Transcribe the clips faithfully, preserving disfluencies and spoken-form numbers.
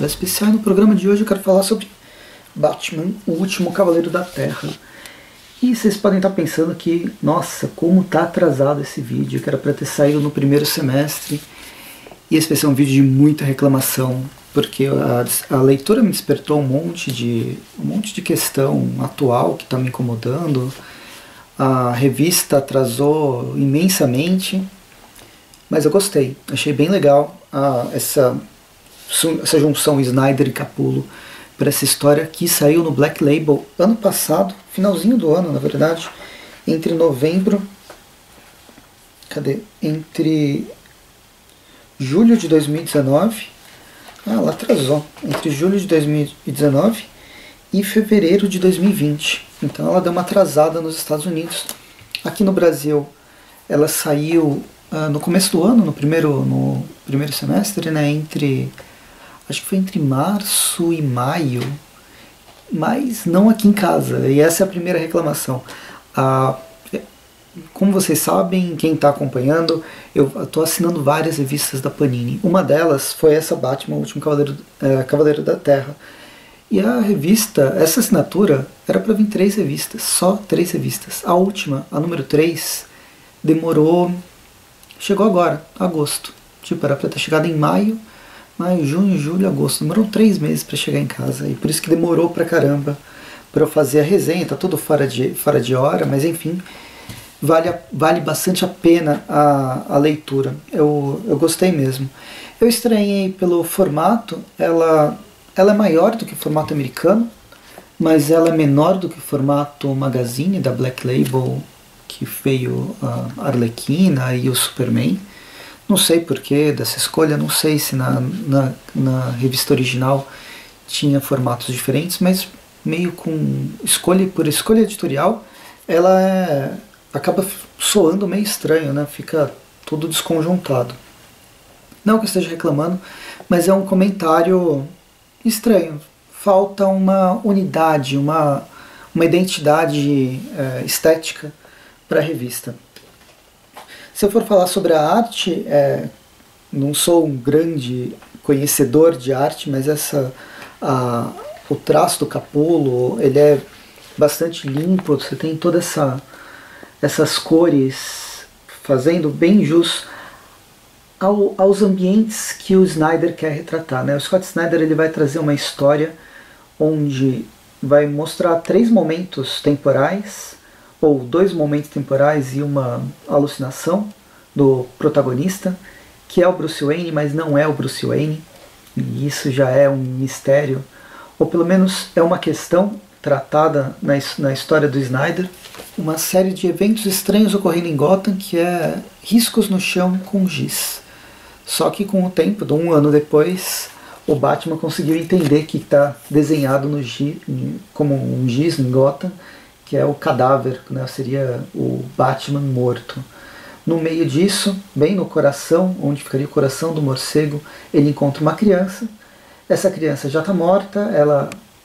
Vila Especial, e no programa de hoje eu quero falar sobre Batman, o Último Cavaleiro da Terra. E vocês podem estar pensando que, nossa, como tá atrasado esse vídeo, que era para ter saído no primeiro semestre. E esse vai ser um vídeo de muita reclamação, porque a, a leitura me despertou um monte de, um monte de questão atual que está me incomodando. A revista atrasou imensamente, mas eu gostei, achei bem legal ah, essa, essa junção Snyder e Capullo para essa história que saiu no Black Label ano passado, finalzinho do ano na verdade, entre novembro, cadê? Entre julho de dois mil e dezenove, ah, ela atrasou, entre julho de dois mil e dezenove e fevereiro de dois mil e vinte, então ela deu uma atrasada nos Estados Unidos. Aqui no Brasil ela saiu uh, no começo do ano, no primeiro, no primeiro semestre, né, entre, acho que foi entre março e maio, mas não aqui em casa, e essa é a primeira reclamação. Uh, como vocês sabem, quem está acompanhando, eu estou assinando várias revistas da Panini. Uma delas foi essa Batman, o Último Cavaleiro, uh, Cavaleiro da Terra. E a revista, essa assinatura, era para vir três revistas, só três revistas. A última, a número três, demorou, chegou agora, agosto. Tipo, era para ter chegado em maio, maio, junho, julho, agosto. Demorou três meses para chegar em casa, e por isso que demorou pra caramba para eu fazer a resenha. Tá tudo fora de, fora de hora, mas enfim, vale, a, vale bastante a pena a, a leitura. Eu, eu gostei mesmo. Eu estranhei pelo formato, ela... Ela é maior do que o formato americano, mas ela é menor do que o formato magazine da Black Label, que veio a Arlequina e o Superman. Não sei porquê dessa escolha, não sei se na, na, na revista original tinha formatos diferentes, mas meio com escolha por escolha editorial, ela é, acaba soando meio estranho, né? Fica tudo desconjuntado. Não que eu esteja reclamando, mas é um comentário estranho, falta uma unidade, uma, uma identidade é, estética para a revista. Se eu for falar sobre a arte, é, não sou um grande conhecedor de arte, mas essa, a, o traço do Capullo, ele é bastante limpo, você tem toda essa, essas cores fazendo bem jus Ao, aos ambientes que o Snyder quer retratar, né? O Scott Snyder ele vai trazer uma história onde vai mostrar três momentos temporais, ou dois momentos temporais e uma alucinação do protagonista, que é o Bruce Wayne, mas não é o Bruce Wayne, e isso já é um mistério, ou pelo menos é uma questão tratada na, na história do Snyder, uma série de eventos estranhos ocorrendo em Gotham, que é riscos no chão com giz. Só que com o tempo, de um ano depois, o Batman conseguiu entender que está desenhado no giz, como um giz em Gotham, que é o cadáver, né? Seria o Batman morto. No meio disso, bem no coração, onde ficaria o coração do morcego, ele encontra uma criança. Essa criança já está morta, ela,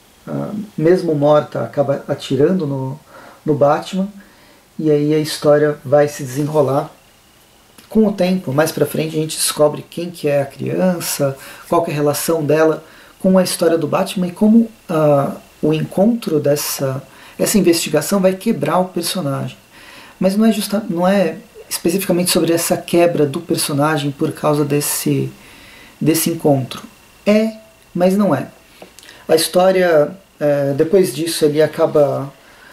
mesmo morta, acaba atirando no, no Batman, e aí a história vai se desenrolar. Com o tempo, mais pra frente, a gente descobre quem que é a criança, qual que é a relação dela com a história do Batman e como uh, o encontro dessa essa investigação vai quebrar o personagem. Mas não é, justa, não é especificamente sobre essa quebra do personagem por causa desse, desse encontro. É, mas não é. A história, uh, depois disso, ele acaba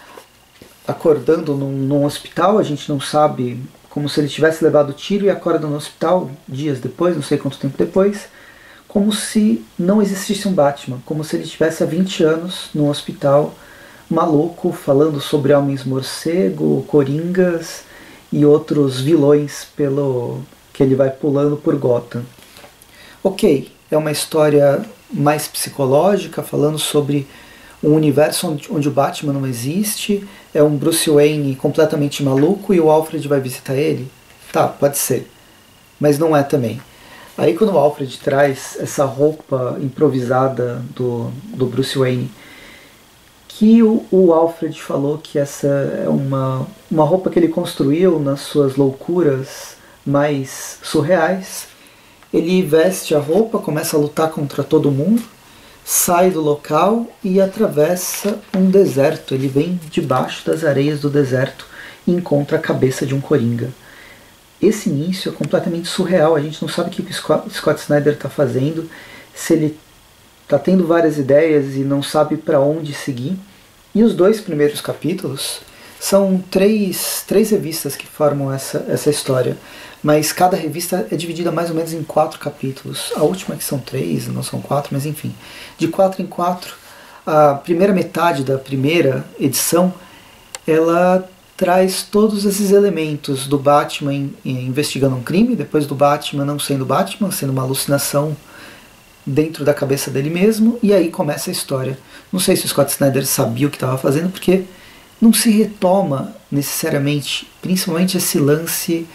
acordando num, num hospital, a gente não sabe, como se ele tivesse levado tiro e acorda no hospital dias depois, não sei quanto tempo depois, como se não existisse um Batman, como se ele estivesse há vinte anos no hospital, maluco, falando sobre homens morcego, coringas e outros vilões pelo que ele vai pulando por Gotham. Ok, é uma história mais psicológica, falando sobre um universo onde, onde o Batman não existe, é um Bruce Wayne completamente maluco e o Alfred vai visitar ele? Tá, pode ser, mas não é também. Aí quando o Alfred traz essa roupa improvisada do, do Bruce Wayne, que o, o Alfred falou que essa é uma, uma roupa que ele construiu nas suas loucuras mais surreais, Ele veste a roupa, começa a lutar contra todo mundo, sai do local e atravessa um deserto. Ele vem debaixo das areias do deserto e encontra a cabeça de um coringa. Esse início é completamente surreal, a gente não sabe o que o Scott Snyder está fazendo, se ele está tendo várias ideias e não sabe para onde seguir. E os dois primeiros capítulos são três, três revistas que formam essa, essa história, mas cada revista é dividida mais ou menos em quatro capítulos. A última que são três, não são quatro, mas enfim. De quatro em quatro, a primeira metade da primeira edição, ela traz todos esses elementos do Batman investigando um crime, depois do Batman não sendo Batman, sendo uma alucinação dentro da cabeça dele mesmo, e aí começa a história. Não sei se o Scott Snyder sabia o que estava fazendo, porque não se retoma necessariamente, principalmente esse lance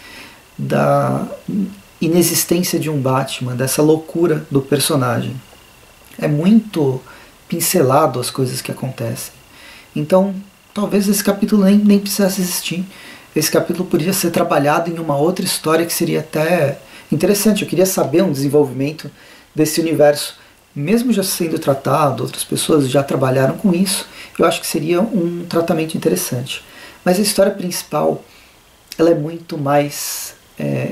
da inexistência de um Batman, dessa loucura do personagem. É muito pincelado as coisas que acontecem. Então, talvez esse capítulo nem, nem precisasse existir. Esse capítulo podia ser trabalhado em uma outra história que seria até interessante. Eu queria saber um desenvolvimento desse universo. Mesmo já sendo tratado, outras pessoas já trabalharam com isso, eu acho que seria um tratamento interessante. Mas a história principal, ela é muito mais é,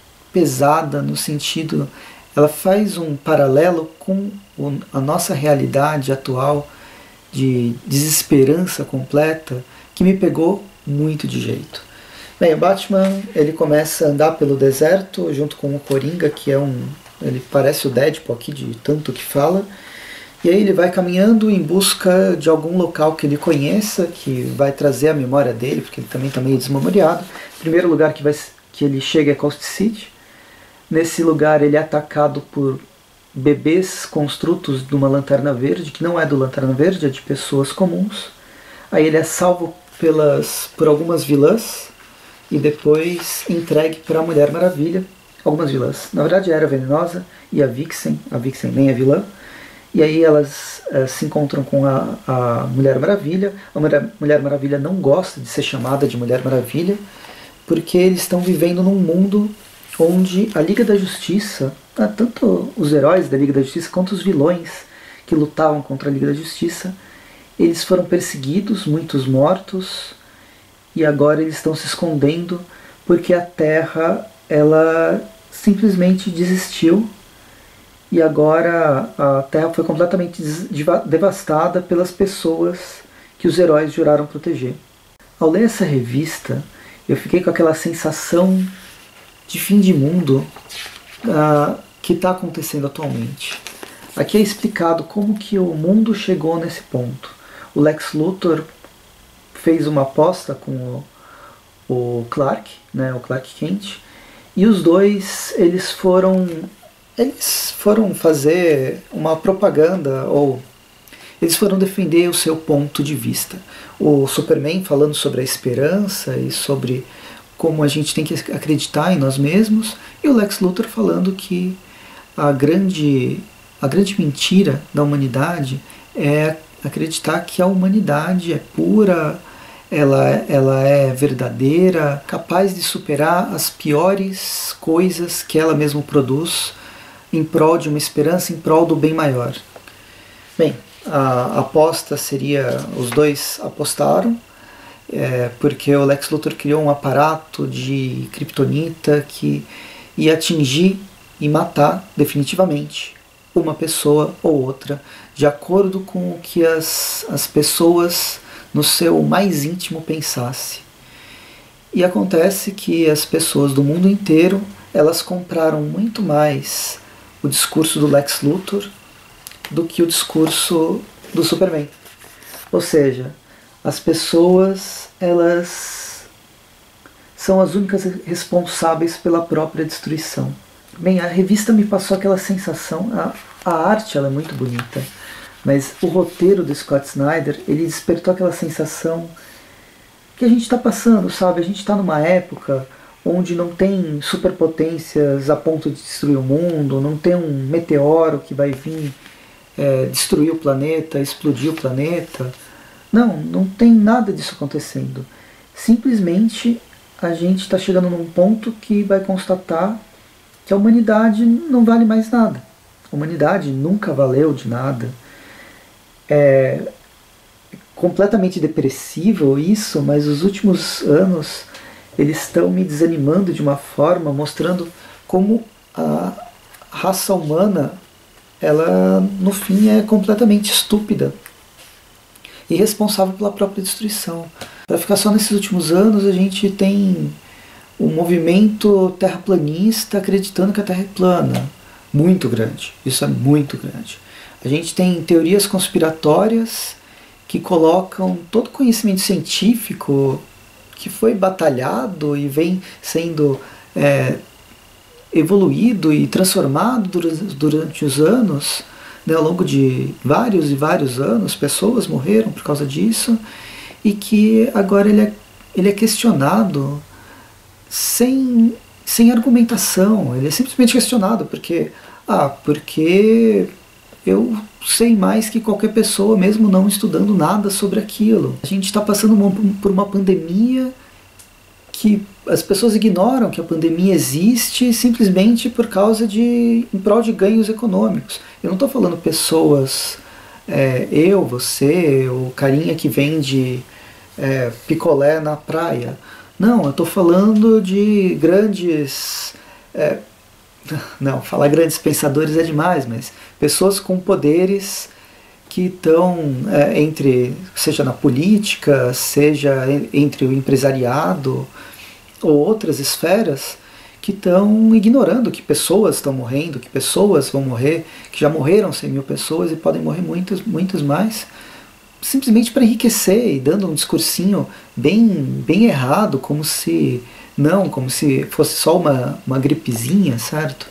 pesada no sentido... Ela faz um paralelo com a nossa realidade atual de desesperança completa, que me pegou muito de jeito. Bem, o Batman, ele começa a andar pelo deserto junto com o Coringa, que é um... ele parece o Deadpool aqui, de tanto que fala, e aí ele vai caminhando em busca de algum local que ele conheça, que vai trazer a memória dele, porque ele também está meio desmemoriado. O primeiro lugar que, vai, que ele chega é Coast City. Nesse lugar ele é atacado por bebês construtos de uma lanterna verde, que não é do Lanterna Verde, é de pessoas comuns. Aí ele é salvo pelas, por algumas vilãs e depois entregue para a Mulher Maravilha. Algumas vilãs. Na verdade era a Venenosa e a Vixen. A Vixen nem é vilã. E aí elas uh, se encontram com a, a Mulher Maravilha. A Mulher, Mulher Maravilha não gosta de ser chamada de Mulher Maravilha, porque eles estão vivendo num mundo onde a Liga da Justiça, tanto os heróis da Liga da Justiça quanto os vilões que lutavam contra a Liga da Justiça, eles foram perseguidos, muitos mortos, e agora eles estão se escondendo porque a Terra, ela simplesmente desistiu, e agora a Terra foi completamente devastada pelas pessoas que os heróis juraram proteger. Ao ler essa revista, eu fiquei com aquela sensação de fim de mundo uh, que está acontecendo atualmente. Aqui é explicado como que o mundo chegou nesse ponto. O Lex Luthor fez uma aposta com o, o Clark, né, o Clark Kent, e os dois eles foram, eles foram fazer uma propaganda, ou eles foram defender o seu ponto de vista. O Superman falando sobre a esperança e sobre como a gente tem que acreditar em nós mesmos, e o Lex Luthor falando que a grande, a grande mentira da humanidade é acreditar que a humanidade é pura, ela, ela é verdadeira, capaz de superar as piores coisas que ela mesma produz em prol de uma esperança, em prol do bem maior. Bem, a aposta seria, os dois apostaram, É, porque o Lex Luthor criou um aparato de kryptonita que ia atingir e matar definitivamente uma pessoa ou outra, de acordo com o que as, as pessoas no seu mais íntimo pensassem. E acontece que as pessoas do mundo inteiro, elas compraram muito mais o discurso do Lex Luthor do que o discurso do Superman. Ou seja, as pessoas, elas são as únicas responsáveis pela própria destruição. Bem, a revista me passou aquela sensação, a, a arte ela é muito bonita, mas o roteiro do Scott Snyder, ele despertou aquela sensação que a gente está passando, sabe? A gente está numa época onde não tem superpotências a ponto de destruir o mundo, não tem um meteoro que vai vir é, destruir o planeta, explodir o planeta. Não, não tem nada disso acontecendo. Simplesmente a gente está chegando num ponto que vai constatar que a humanidade não vale mais nada. A humanidade nunca valeu de nada. É completamente depressivo isso, mas os últimos anos eles estão me desanimando de uma forma, mostrando como a raça humana, ela no fim é completamente estúpida e responsável pela própria destruição. Para ficar só nesses últimos anos, a gente tem o movimento terraplanista acreditando que a Terra é plana. Muito grande. Isso é muito grande. A gente tem teorias conspiratórias que colocam todo o conhecimento científico que foi batalhado e vem sendo é, evoluído e transformado durante, durante os anos, né, ao longo de vários e vários anos, pessoas morreram por causa disso, e que agora ele é, ele é questionado sem, sem argumentação. Ele é simplesmente questionado porque, ah, porque eu sei mais que qualquer pessoa, mesmo não estudando nada sobre aquilo. A gente está passando uma, por uma pandemia que as pessoas ignoram que a pandemia existe simplesmente por causa de, em prol de ganhos econômicos. Eu não estou falando pessoas, é, eu, você, o carinha que vende é, picolé na praia. Não, eu estou falando de grandes... É, não, falar grandes pensadores é demais, mas pessoas com poderes que estão é, entre, seja na política, seja entre o empresariado ou outras esferas, que estão ignorando que pessoas estão morrendo, que pessoas vão morrer, que já morreram cem mil pessoas e podem morrer muitas, muitas mais, simplesmente para enriquecer e dando um discursinho bem, bem errado, como se não, como se fosse só uma, uma gripezinha, certo?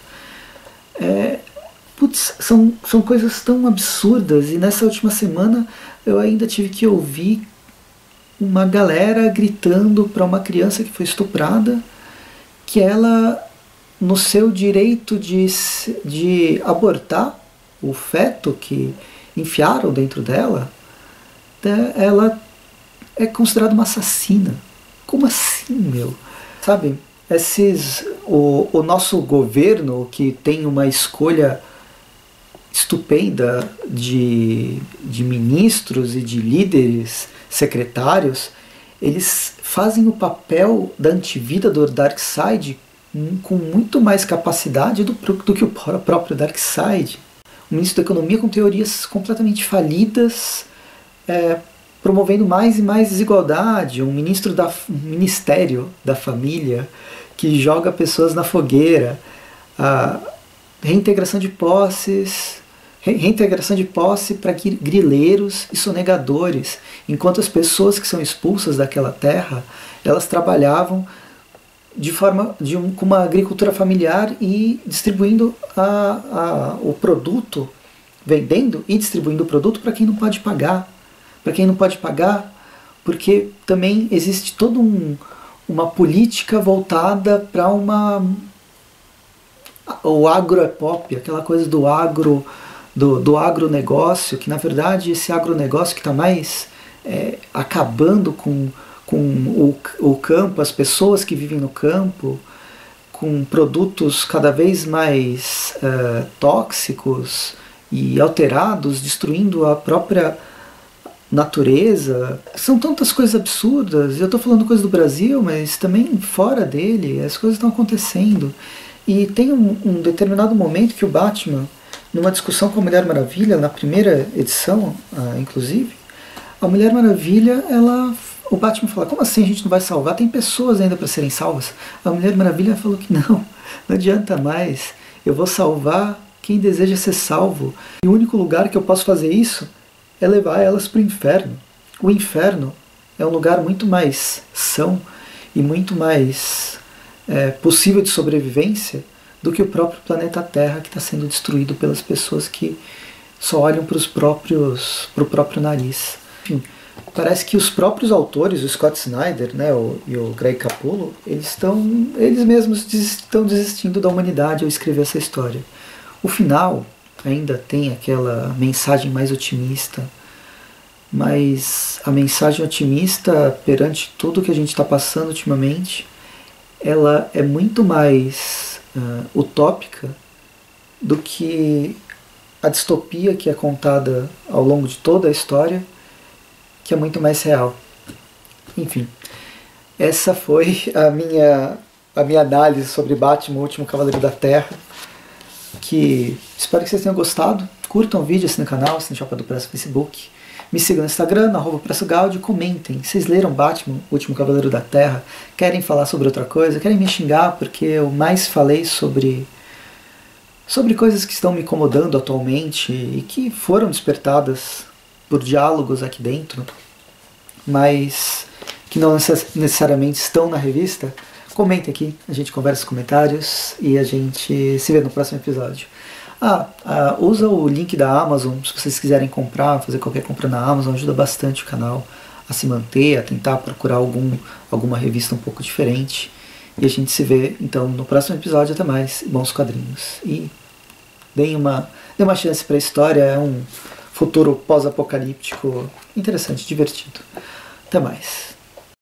É, putz, são, são coisas tão absurdas, e nessa última semana eu ainda tive que ouvir uma galera gritando para uma criança que foi estuprada que ela, no seu direito de, de abortar o feto que enfiaram dentro dela, ela é considerada uma assassina. Como assim, meu? Sabe, esses, o, o nosso governo, que tem uma escolha estupenda de, de ministros e de líderes secretários, eles fazem o papel da antivida do Darkseid com muito mais capacidade do, do que o próprio Darkseid. O ministro da Economia com teorias completamente falidas, é, promovendo mais e mais desigualdade, um ministro da um Ministério da Família que joga pessoas na fogueira, a reintegração de posses, reintegração de posse para grileiros e sonegadores, enquanto as pessoas que são expulsas daquela terra, elas trabalhavam de forma de um, com uma agricultura familiar e distribuindo a, a, o produto, vendendo e distribuindo o produto para quem não pode pagar. Para quem não pode pagar, porque também existe toda um, uma política voltada para uma... o agroepop, aquela coisa do agro, do, do agronegócio, que na verdade esse agronegócio que está mais é, acabando com, com o, o campo, as pessoas que vivem no campo, com produtos cada vez mais uh, tóxicos e alterados, destruindo a própria natureza. São tantas coisas absurdas. Eu estou falando coisa do Brasil, mas também fora dele as coisas estão acontecendo. E tem um, um determinado momento que o Batman, numa discussão com a Mulher Maravilha, na primeira edição, uh, inclusive, a Mulher Maravilha, ela, o Batman fala, como assim a gente não vai salvar? Tem pessoas ainda para serem salvas. A Mulher Maravilha falou que não, não adianta mais. Eu vou salvar quem deseja ser salvo. E o único lugar que eu posso fazer isso é levar elas para o inferno. O inferno é um lugar muito mais são e muito mais é, possível de sobrevivência do que o próprio planeta Terra, que está sendo destruído pelas pessoas que só olham para os próprios, para o próprio nariz. Enfim, parece que os próprios autores, o Scott Snyder, né, o, e o Greg Capullo, eles, estão, eles mesmos estão desistindo da humanidade ao escrever essa história. O final ainda tem aquela mensagem mais otimista, mas a mensagem otimista perante tudo que a gente está passando ultimamente, ela é muito mais uh, utópica do que a distopia que é contada ao longo de toda a história, que é muito mais real. Enfim, essa foi a minha, a minha análise sobre Batman, o Último Cavaleiro da Terra, que espero que vocês tenham gostado. Curtam o vídeo, assinem o canal, assinem o Chapa do Preço no Facebook. Me sigam no Instagram, no arroba Preço Gaudio, comentem. Vocês leram Batman, o Último Cavaleiro da Terra? Querem falar sobre outra coisa? Querem me xingar porque eu mais falei sobre, sobre coisas que estão me incomodando atualmente e que foram despertadas por diálogos aqui dentro, mas que não necessariamente estão na revista? Comentem aqui, a gente conversa nos comentários e a gente se vê no próximo episódio. Ah, ah, usa o link da Amazon se vocês quiserem comprar, fazer qualquer compra na Amazon, ajuda bastante o canal a se manter, a tentar procurar algum, alguma revista um pouco diferente. E a gente se vê então no próximo episódio. Até mais, bons quadrinhos. E deem uma, deem uma chance para a história, é um futuro pós-apocalíptico interessante, divertido. Até mais.